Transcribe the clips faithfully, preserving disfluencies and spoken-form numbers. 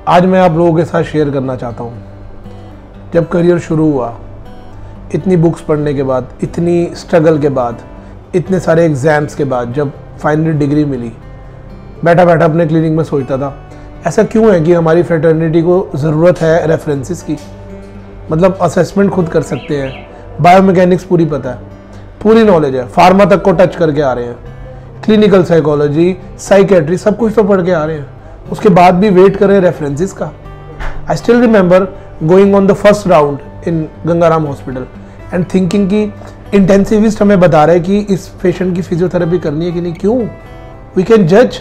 आज मैं आप लोगों के साथ शेयर करना चाहता हूँ, जब करियर शुरू हुआ, इतनी बुक्स पढ़ने के बाद, इतनी स्ट्रगल के बाद, इतने सारे एग्ज़ाम्स के बाद, जब फाइनली डिग्री मिली, बैठा बैठा अपने क्लिनिक में सोचता था ऐसा क्यों है कि हमारी फ्रेटर्निटी को ज़रूरत है रेफरेंसेस की। मतलब असेसमेंट खुद कर सकते हैं, बायोमैकेनिक्स पूरी पता है, पूरी नॉलेज है, फार्मा तक को टच करके आ रहे हैं, क्लिनिकल साइकोलॉजी, साइकेट्री, सब कुछ तो पढ़ के आ रहे हैं, उसके बाद भी वेट कर रहे हैं रेफरेंसेस का। I still remember going on the first round in Gangaram hospital and thinking कि इंटेंसिविस्ट हमें बता रहे हैं कि इस पेशेंट की फिजियोथेरेपी करनी है कि नहीं। क्यों? वी कैन जज।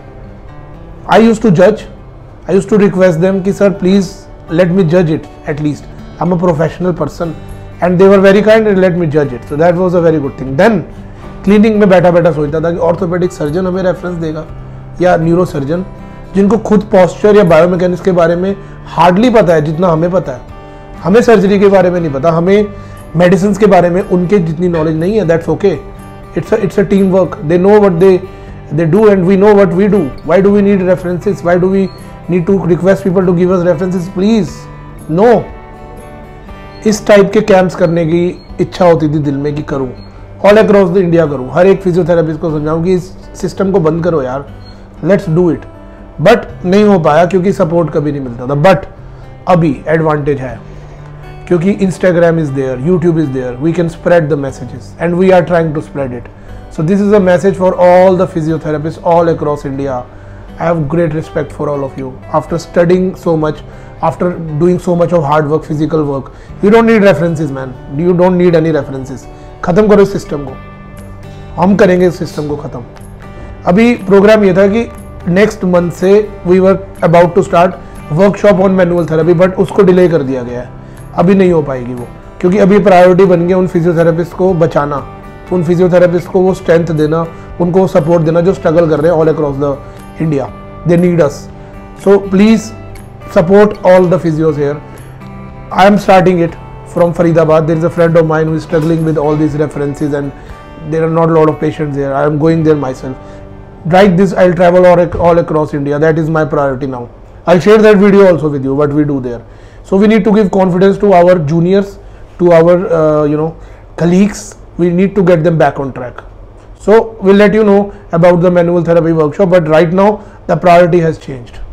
आई यूज टू जज, I use to request them कि सर प्लीज लेट मी जज it at least, I am a professional person, and they were very kind and let me जज it. So that was a very good thing. Then clinic में बैठा बैठा सोचता था कि orthopaedic surgeon हमें reference देगा या न्यूरो सर्जन, जिनको खुद पोस्चर या बायोमैकेनिक्स के बारे में हार्डली पता है जितना हमें पता है। हमें सर्जरी के बारे में नहीं पता, हमें मेडिसिन के बारे में उनके जितनी नॉलेज नहीं है। That's okay, it's it's a team work. They know what they they do and we know what we do. Why do we need references? Why do we need to request people to give us references? Please no. इस type के camps करने की इच्छा होती थी दिल में कि करूं, ऑल अक्रॉस द इंडिया करूं, हर एक फिजियोथेरेपिस्ट को समझाऊं कि इस सिस्टम को बंद करो यार, लेट्स डू इट। बट नहीं हो पाया क्योंकि सपोर्ट कभी नहीं मिलता था। बट अभी एडवांटेज है क्योंकि Instagram is there, YouTube is there, we can spread the messages and we are trying to spread it. So this is a message for all the physiotherapist all across India. I have great respect for all of you. After studying so much, after doing so much of hard work, physical work, you don't need references, man. You don't need any references. खत्म करो इस system को, हम करेंगे इस system को खत्म। अभी प्रोग्राम ये था कि नेक्स्ट मंथ से we were about to start workshop on manual therapy, but उसको डिले कर दिया गया है। अभी नहीं हो पाएगी वो, क्योंकि अभी प्रायोरिटी बन गया उन फिजियोथेरेपिस्ट को बचाना, उन फिजियोथेरेपिस्ट को वो स्ट्रेंथ देना, उनको वो सपोर्ट देना जो स्ट्रगल कर रहे हैं all across the India. They need us. So please support all the physios here. I am starting it from Faridabad. There is a friend of mine who is struggling with all these references and there are not a lot of patients there. I am going there myself. Like this, I'll travel all, all across India. That is my priority now. I'll share that video also with you, what we do there. So we need to give confidence to our juniors, to our uh, you know colleagues. We need to get them back on track. So we'll let you know about the manual therapy workshop, but right now the priority has changed.